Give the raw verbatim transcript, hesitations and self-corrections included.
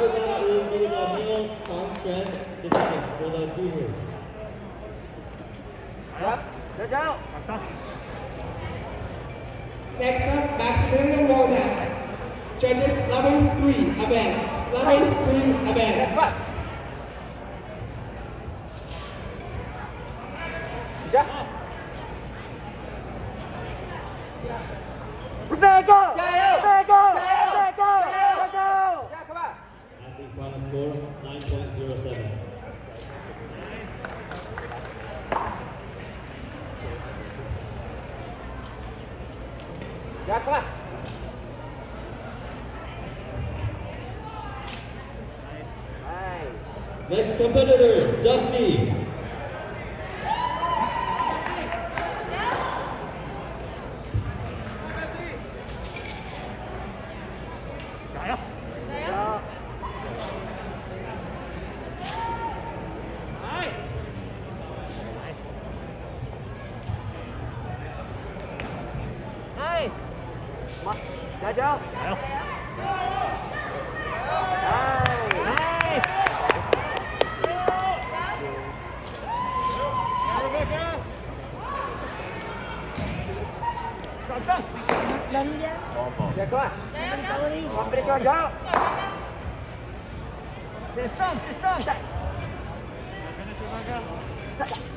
that will be the male Tang division for the juniors. Good job. Next up, Maximilian Wodak. Judges level three advanced. Level three advanced. Rebecca! Jail! Rebecca! Jail! Rebecca! Jail! Rebecca! Yeah, come on. Athlete final score nine point zero seven. Yeah, come on. Nice. Next competitor, Dusty. Nice. Good job. Nice. Nice. Lần nha. Yeah, come on. One minute, good job. Stay strong, stay strong. Set.